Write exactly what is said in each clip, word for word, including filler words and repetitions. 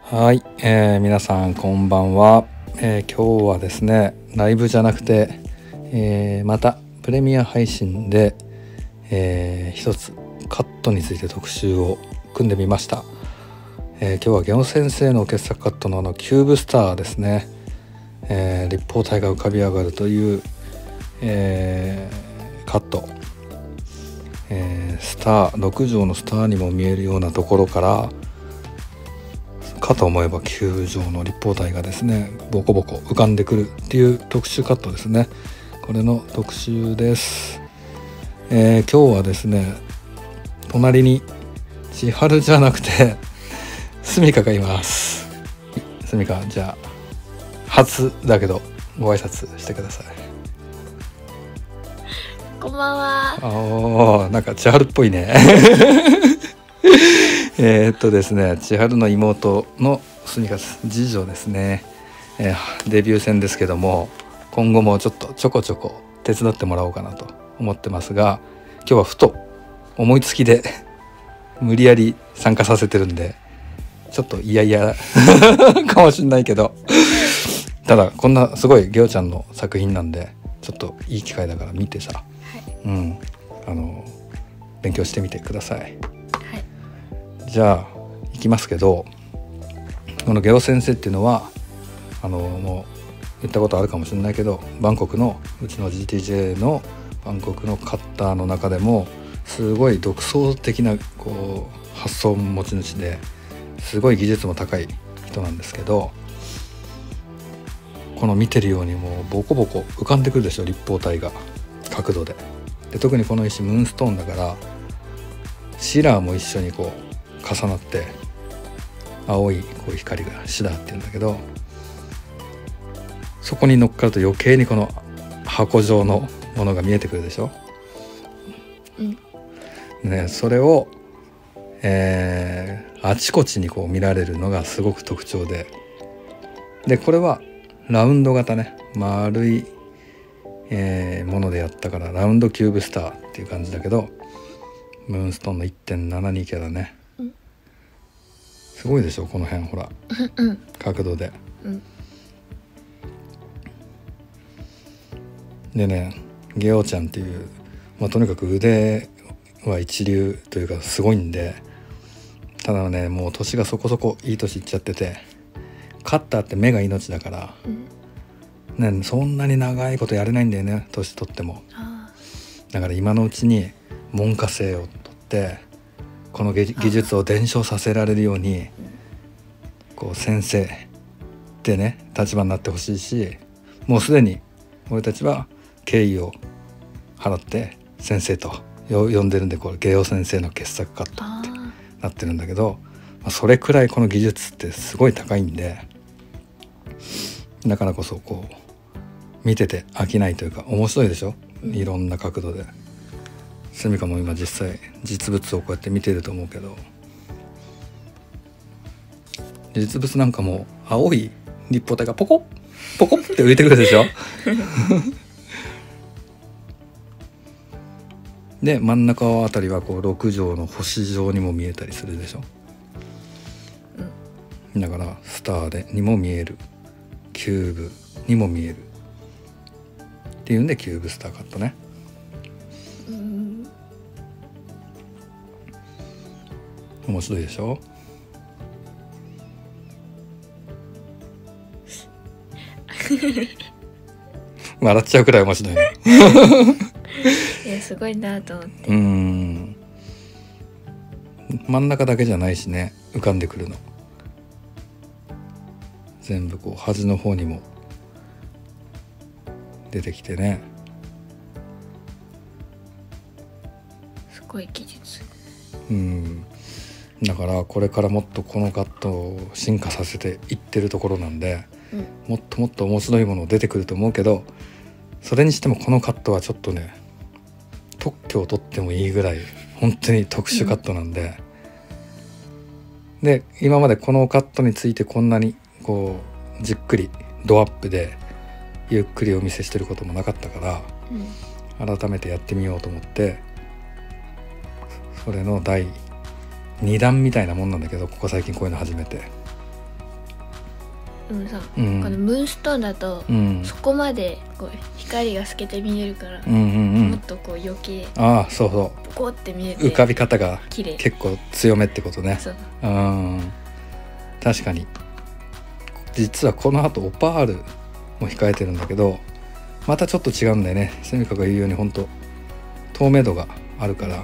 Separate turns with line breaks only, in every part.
はい、えー、皆さんこんばんは、えー、今日はですねライブじゃなくて、えー、またプレミア配信で、えー、一つカットについて特集を組んでみました。えー、今日はゲオ先生の傑作カットのあのキューブスターですね、えー、立方体が浮かび上がるという、えー、カット、えー、スターろく畳のスターにも見えるようなところからかと思えばきゅう畳の立方体がですねボコボコ浮かんでくるっていう特殊カットですね。これの特集です。えー、今日はですね隣に千春じゃなくてすみかがいます。すみか、じゃあ初だけどご挨拶してください。
こんばんは。
ああ、なんか千春っぽいねえーっとですね千春の妹のすみかです。次女ですね、えー、デビュー戦ですけども今後もちょっとちょこちょこ手伝ってもらおうかなと思ってますが、今日はふと思いつきで無理やり参加させてるんでちょっと嫌々かもしんないけどただこんなすごいゲオちゃんの作品なんでちょっといい機会だから見てさ、はい、うんあの勉強してみてください。はい、じゃあいきますけど、このゲオ先生っていうのはあのもう言ったことあるかもしれないけどバンコクのうちの ジーティージェー のバンコクのカッターの中でもすごい独創的なこう発想持ち主ですごい技術も高い人なんですけど、この見てるようにもうボコボコ浮かんでくるでしょ立方体が角度で。で特にこの石ムーンストーンだからシラーも一緒にこう重なって青いこういう光がシダーっていうんだけど、そこに乗っかると余計にこの箱状のものが見えてくるでしょ、うんね、それを、えー、あちこちにこう見られるのがすごく特徴で、でこれはラウンド型ね丸い、えー、ものでやったからラウンドキューブスターっていう感じだけどムーンストーンの いってんななに キャラね、うん、すごいでしょこの辺ほら角度で、うん、でねゲオちゃんっていう、まあ、とにかく腕は一流というかすごいんで、ただねもう年がそこそこいい年いっちゃっててカッターって目が命だから、うんね、そんなに長いことやれないんだよね年取っても。だから今のうちに門下生を取ってこの技術を伝承させられるようにこう先生ってね立場になってほしいし、もうすでに俺たちは敬意を払って先生と呼んでるんで、これゲオ先生の傑作カットってなってるんだけど、まあ、それくらいこの技術ってすごい高いんで、だからこそこう見てて飽きないというか面白いでしょ、いろんな角度で。すみかも今実際実物をこうやって見てると思うけど、実物なんかもう青い立方体がポコッポコッって浮いてくるでしょで真ん中あたりはこうろく畳の星状にも見えたりするでしょ、うん、だからスターでにも見えるキューブにも見えるっていうんでキューブスターカットね。面白いでしょ笑っちゃうくらい面白いね
いやすごいなと思って。
うーん真ん中だけじゃないしね浮かんでくるの全部こう端の方にも出てきてね、
すごい技術。
うんだからこれからもっとこのカットを進化させていってるところなんで、うん、もっともっと面白いもの出てくると思うけど、それにしてもこのカットはちょっとね特許を取ってもいいぐらい本当に特殊カットなんで、うん、で今までこのカットについてこんなにこうじっくりドアップでゆっくりお見せしてることもなかったから、うん、改めてやってみようと思ってそれの第にだんみたいなもんなんだけど、ここ最近こういうの初めて
でもさ、
うん
このムーンストーンだと、
うん
そこまでこう光が透けて見えるから、
うんうんうん
もっとこう余計
ああそうそ
ポコって見え
う
て
浮かび方が
綺麗。
結構強めってことね。
そう。
うん確かに実はこの後オパールも控えてるんだけどまたちょっと違うんだよね。セミカが言うように本当透明度があるから。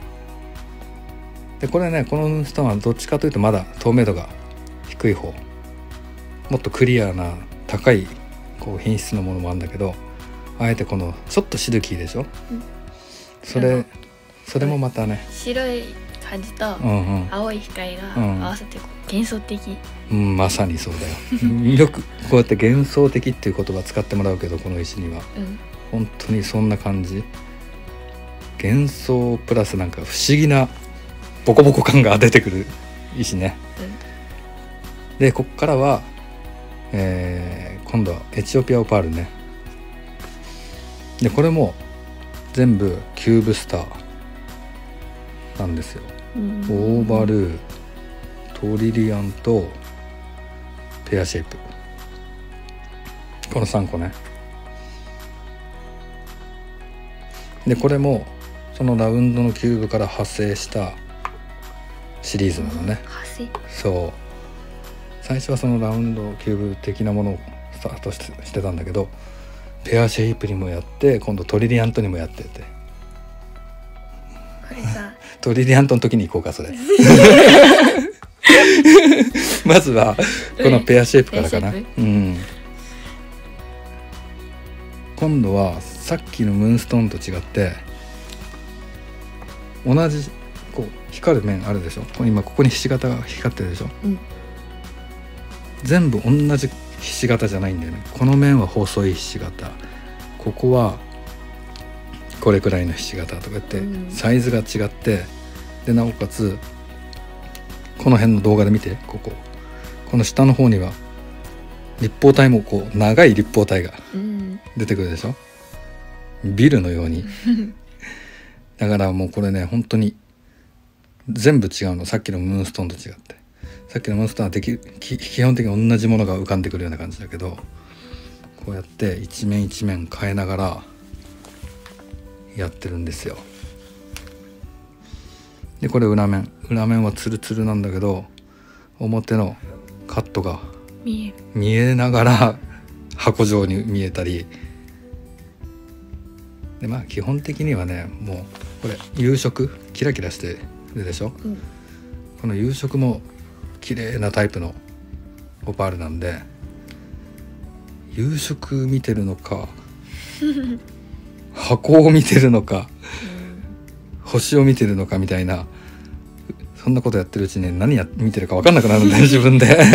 でこれねこのムーンストーンはどっちかというとまだ透明度が低い方、もっとクリアな高いこう品質のものもあるんだけど、あえてこのちょっとシルキーでしょ、
うん、
それそれもまたね
白い感じと
うんうん
青い光が
うん
合わせてこう幻想的。
うん、まさにそうだよよくこうやって幻想的っていう言葉使ってもらうけどこの石には
うん
本当にそんな感じ。幻想プラスなんか不思議なボコボコ感が出てくる石ね。でこっからは、えー今度はエチオピアオパールね。でこれも全部キューブスターなんですよ。
うん
オーバルートリリアンとペアシェイプ、このさんこね。でこれもそのラウンドのキューブから派生したシリーズなのね。
派生。
そう最初はそのラウンドキューブ的なものをスタート し, してたんだけどペアシェイプにもやって今度トリリアントにもやってて、
これさ
トリリアントの時に行こうかそれまずはこのペアシェイプからかな、
ペアシェイ
うん、今度はさっきのムーンストーンと違って同じこう光る面あるでしょ。今ここにひし形が光ってるでしょ、
うん、
全部同じひし形じゃないんだよね。この面は細いひし形、ここはこれくらいのひし形とか言ってサイズが違って、でなおかつこの辺の動画で見て、こここの下の方には立方体もこう長い立方体が出てくるでしょ、ビルのようにだからもうこれね本当に全部違うの。さっきのムーンストーンと違って、さっきのムーンストーンはでき基本的に同じものが浮かんでくるような感じだけど、こうやって一面一面変えながらやってるんですよ。でこれ裏面裏面はツルツルなんだけど表のカットが
見える
見えながら箱状に見えたりで、まあ基本的にはねもうこれ夕食キラキラしてるでしょ、
うん、
この夕食も綺麗なタイプのオパールなんで、夕食見てるのか箱を見てるのか、うん、星を見てるのかみたいな、そんなことやってるうちに何や見てるか分かんなくなるんだよ自分で
だ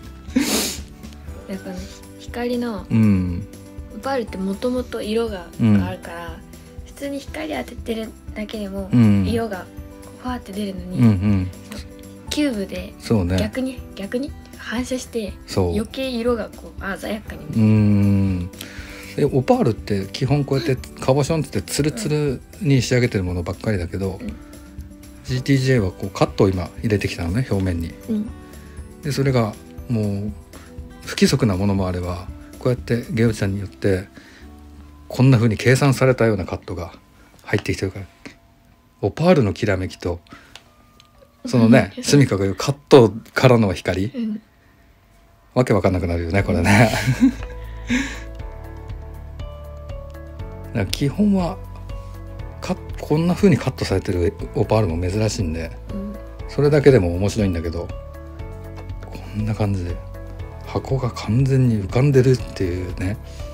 から光の
うん
オパールってもともと色があるから、うん、普通に光当ててるだけでも色がファーって出るのに、うんうん、キューブで逆に、ね、逆に反射して余計色がこう鮮やかに見える。
うんでオパールって基本こうやってカボションってツルツルに仕上げてるものばっかりだけど、うん、ジーティージェー はこうカットを今入れてきたのね表面に、うん、でそれがもう不規則なものもあればこうやってゲオちゃんによってこんな風に計算されたようなカットが入ってきてるから、オパールのきらめきとそのねスミカが言うカットからの光、うん、わけわかんなくなるよねこれねだから基本はかこんな風にカットされてるオパールも珍しいんで、うん、それだけでも面白いんだけど、こんな感じで箱が完全に浮かんでるっていうね。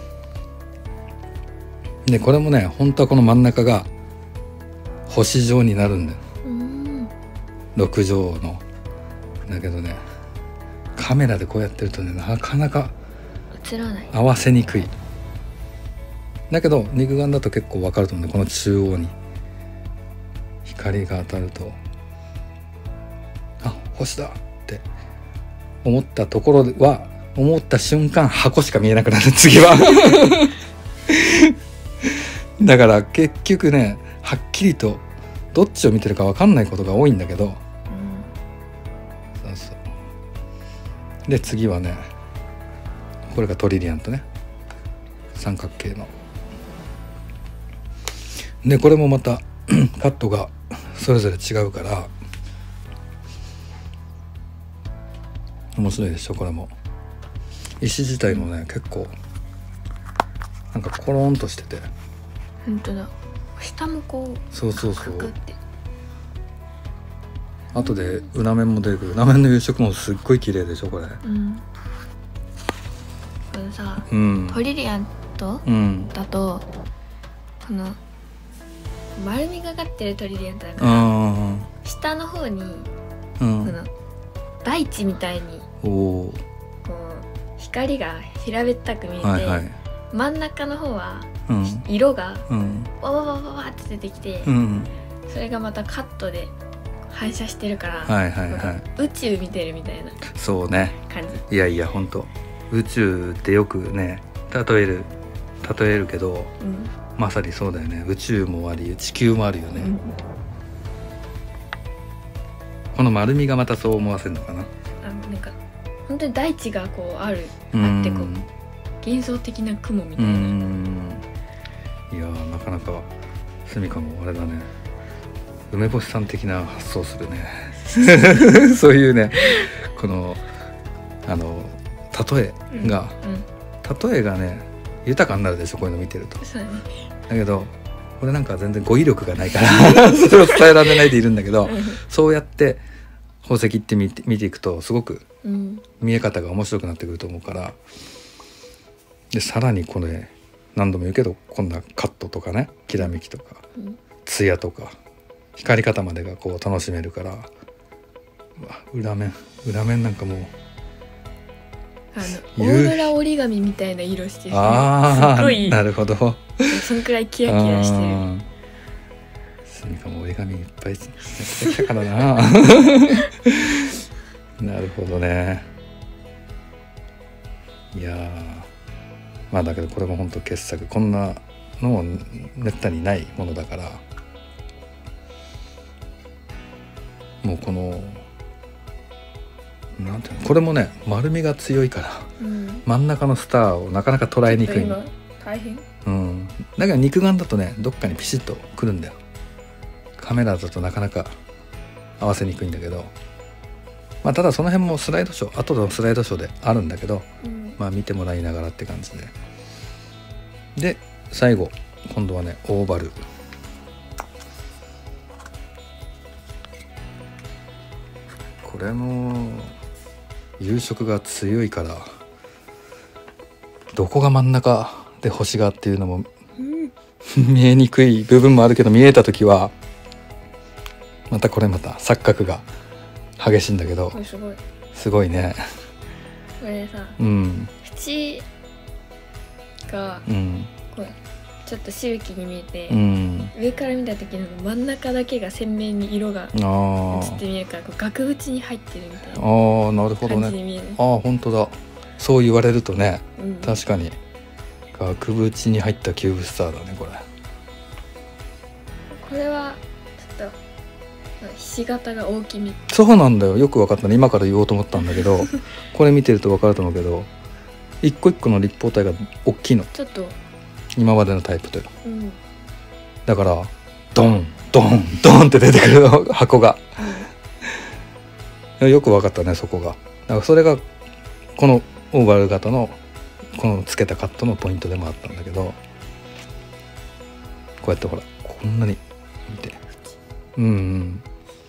でこれもね本当はこの真ん中が星状になるんだよ、うん、ろく畳のだけどねカメラでこうやってるとねなかなか
映らない
合わせにくい。だけど肉眼だと結構わかると思うんで、この中央に光が当たるとあ星だって思ったところは思った瞬間箱しか見えなくなる次はだから結局ねはっきりとどっちを見てるか分かんないことが多いんだけど、うん、そうそうで次はねこれがトリリアントね、三角形の。でこれもまたカットがそれぞれ違うから面白いでしょ。これも石自体もね結構なんかコロンとしてて、
本当だ、下もこう
そうそうそう、
カクって
後で裏面も出てくる。裏面の夕食もすっごい綺麗でしょこれ。
うん、これさ、
うん、
トリリアント、うん、だとこの丸みがかってるトリリアントだから下の方に、うん、この大地みたいにこう光が平べったく見えて、はいはい、真ん中の方は色がわわわわわって出てきて、うん、それがまたカットで反射してるから、はいはいはい、宇宙見てるみたいな感じ。
そうね、いやいや本当宇宙ってよくね例える例えるけど、うん、まさにそうだよね。宇宙もあり地球もあるよね、うん、この丸みがまたそう思わせるのかな。
あ、なんか本当に大地がこうある、うん、あってこう幻想的な雲みたいな。うん、
いやなかなかスミカもあれだね、梅干しさん的な発想するねそういうねこのあの例えが、うんうん、例えがね豊かになるでしょこういうの見てると。そうね、だけどこれなんか全然語彙力がないからそれを伝えられないでいるんだけどそうやって宝石って見て、見ていくとすごく見え方が面白くなってくると思うから、でさらにこれ何度も言うけどこんなカットとかねきらめきとか、うん、艶とか光り方までがこう楽しめるから、裏面裏面なんかもう
あの大村折り紙みたいな色してる。
ああ、すごいなるほど。
そんくらいキラキラしてる。
スミカも折り紙いっぱいやってきたからななるほどね。いやまあだけどこれも本当傑作、こんなのもめったにないものだから、もうこのなんていうの、これもね丸みが強いから、うん、真ん中のスターをなかなか捉えにくいの。
大変、
うん、だから肉眼だとねどっかにピシッとくるんだよ。カメラだとなかなか合わせにくいんだけど、まあただその辺もスライドショー、後のスライドショーであるんだけど、うん、まあ見てもらいながらって感じで、で最後今度はねオーバル。これも夕食が強いからどこが真ん中で星がっていうのも、うん、見えにくい部分もあるけど、見えた時はまたこれまた錯覚が激しいんだけど、
すごい
すごいね。
これさ、
うん、
縁が、うん、こうちょっと周期に見えて、うん、上から見た時の真ん中だけが鮮明に色が映って見えるから、こう額縁に入ってるみたいな感じに見える。
ああなるほどね。ああ本当だ、そう言われるとね、うん、確かに額縁に入ったキューブスターだねこれ。
これはちょっとひし形が大きめ。
そうなんだよ、よく分かったね。今から言おうと思ったんだけどこれ見てると分かると思うけど、一個一個の立方体が大きいの、
ちょっと
今までのタイプと、うん、だからドンドンドンって出てくるの箱が、うん、よく分かったねそこが。だからそれがこのオーバル型のこのつけたカットのポイントでもあったんだけど、こうやってほらこんなに見て、うんうん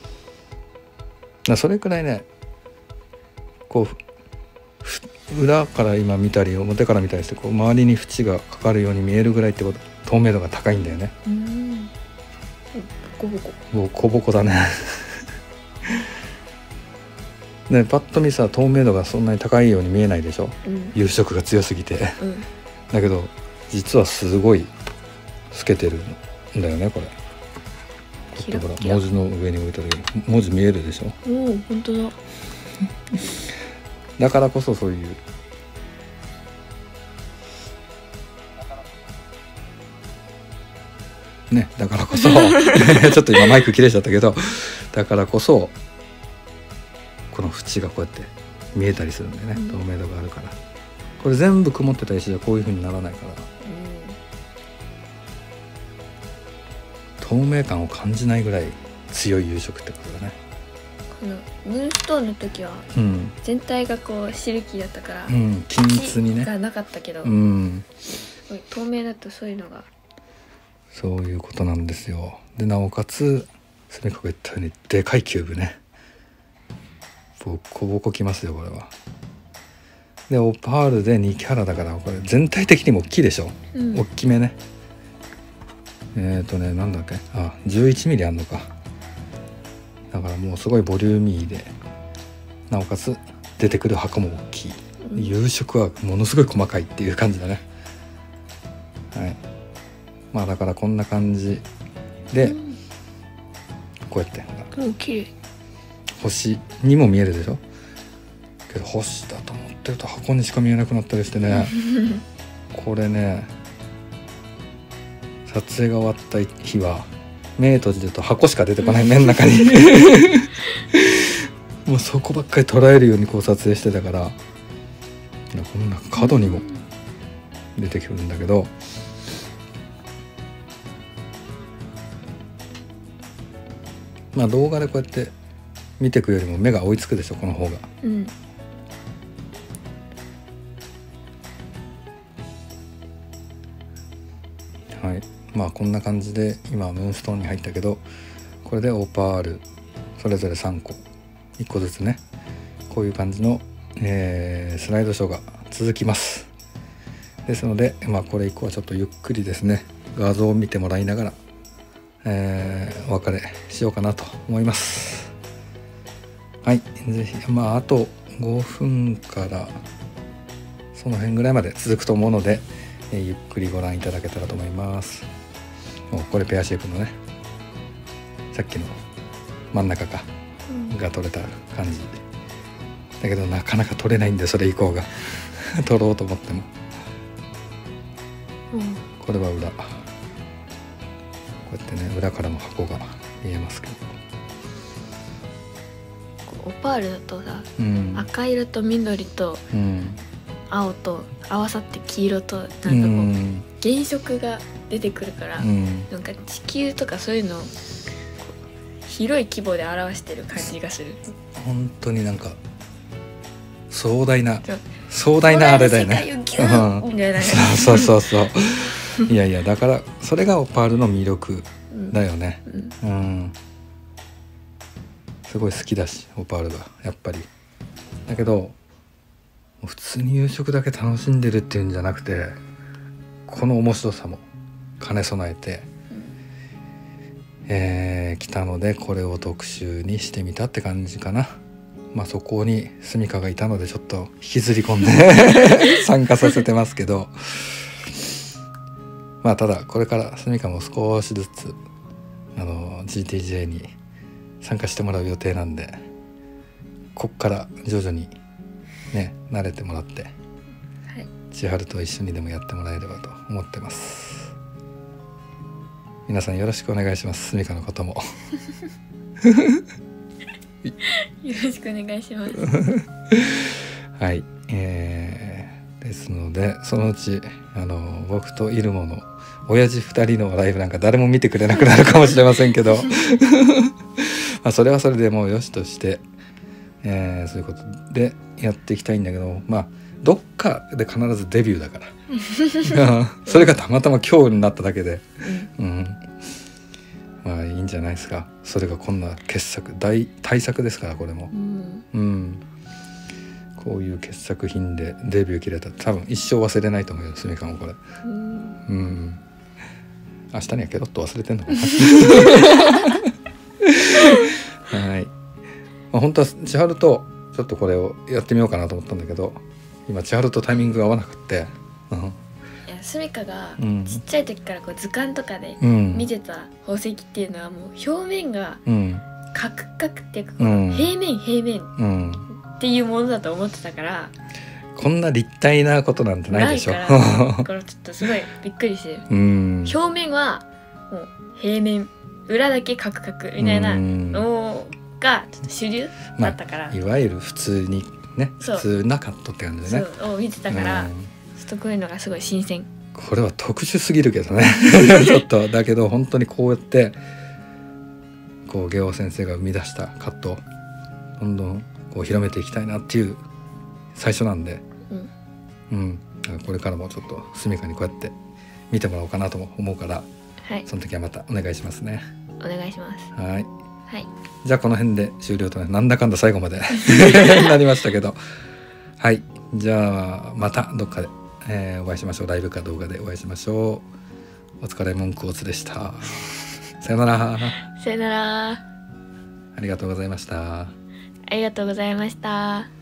だそれくらいねこう裏から今見たり表から見たりしてこう周りに縁がかかるように見えるぐらいってこと、透明度が高いんだよね。うん、
ボコボコ
ボコボコだねね、パッと見さ透明度がそんなに高いように見えないでしょ、うん、夕食が強すぎて、うん、だけど実はすごい透けてるんだよねこれ。ちょっとほら文字の上に置いた時文字見えるでしょ。
おお本当だ
だからこそそういうね、だからこそちょっと今マイク切れちゃったけど、だからこそこの縁がこうやって見えたりするんだよね、うん、透明度があるから。ここれ全部曇ってた石じゃこういう風にならないから、うん、透明感を感じないぐらい強い夕食ってことだね。
このムーンストーンの時は全体がこうシルキーだったから、うん、
均一にね
がなかったけど、
うん、
透明だとそういうのが、
そういうことなんですよ。でなおかつスミカが言ったようにでかいキューブね、ボコボコきますよこれは。でオパールでにキャラだからこれ全体的にも大きいでしょ、うん、大きめね。えっ、ー、とねなんだっけ、あじゅういちミリあんのか。だからもうすごいボリューミーで、なおかつ出てくる箱も大きい、うん、夕食はものすごい細かいっていう感じだね。はい、まあだからこんな感じで、うん、こうやって
うん綺麗
星にも見えるでしょ。けど星だと思ってると箱にしか見えなくなったりしてねこれね撮影が終わった日は目閉じると箱しか出てこない目の中にもうそこばっかり捉えるようにこう撮影してたから、こんな角にも出てくるんだけど、まあ動画でこうやって見ていくよりも目が追いつくでしょこの方が、うん、はい。まあこんな感じで今ムーンストーンに入ったけど、これでオパールそれぞれさんこいっこずつね、こういう感じの、えー、スライドショーが続きます。ですのでまあこれ以降はちょっとゆっくりですね画像を見てもらいながら、えー、お別れしようかなと思います。はい、ぜひまああとごふんからその辺ぐらいまで続くと思うので、えー、ゆっくりご覧いただけたらと思います。おこれペアシェイプのね、さっきの真ん中か、うん、が取れた感じだけどなかなか取れないんでそれ以降が取ろうと思っても、うん、これは裏、こうやってね裏からも箱が見えますけど、
オパールだとさ、うん、赤色と緑と青と合わさって黄色となんかこう、うん、原色が出てくるから、うん、なんか地球とかそういうのを広い規模で表してる感じがする。
本当になんか壮大な壮大なあれだよね。そうそうそうそういやいやだからそれがオパールの魅力だよね、うんうん、すごい好きだしオパールがやっぱりだけど普通に夕食だけ楽しんでるっていうんじゃなくて、この面白さも兼ね備えて、えー、来たのでこれを特集にしてみたって感じかな。まあそこにスミカがいたのでちょっと引きずり込んで参加させてますけど、まあただこれからスミカも少しずつあの ジーティージェー に参加してもらう予定なんで、こっから徐々にね慣れてもらって、はい、千春と一緒にでもやってもらえればと思ってます。皆さんよろしくお願いします。スミカのことも
よろしくお願いします
はい、えー、ですのでそのうちあの僕とイルモの親父ふたりのライブなんか誰も見てくれなくなるかもしれませんけどまあそれはそれでもうよしとして、えー、そういうことでやっていきたいんだけど、まあどっかで必ずデビューだからそれがたまたま今日になっただけで、うんうん、まあいいんじゃないですか。それがこんな傑作大大作ですからこれも、うんうん、こういう傑作品でデビュー切れたら多分一生忘れないと思うよスミカもこれ、うんうん、明日にはケロッと忘れてんのかなはい、まあ、本当は千春とちょっとこれをやってみようかなと思ったんだけど、今千春とタイミングが合わなくって、うん、い
やスミカがちっちゃい時からこう図鑑とかで見てた宝石っていうのはもう表面がカクカクっていうかこう平面平面っていうものだと思ってたから、
こんな立体なことなんてないでしょ。
ないからこれちょっとすごいびっくりしてる。うん表面はもう平面、裏だけカクカクみたいなのがちょっと主流だったから、
まあ、いわゆる普通にね普通なカットって感じでね
そうを見てたから、うん、ちょっとこういうのがすごい新鮮。
これは特殊すぎるけどねちょっとだけど本当にこうやってこうゲオ先生が生み出したカットをどんどんこう広めていきたいなっていう最初なんで、うん、うん、これからもちょっとスミカにこうやって見てもらおうかなとも思うから、はい、その時はまたお願いしますね。
お願いします。
はい、
はい、
じゃあこの辺で終了とね、なんだかんだ最後までなりましたけど、はい、じゃあまたどっかで、えー、お会いしましょう。ライブか動画でお会いしましょう。お疲れ文句おつでした。さよなら。
さよなら。
ありがとうございました。
ありがとうございました。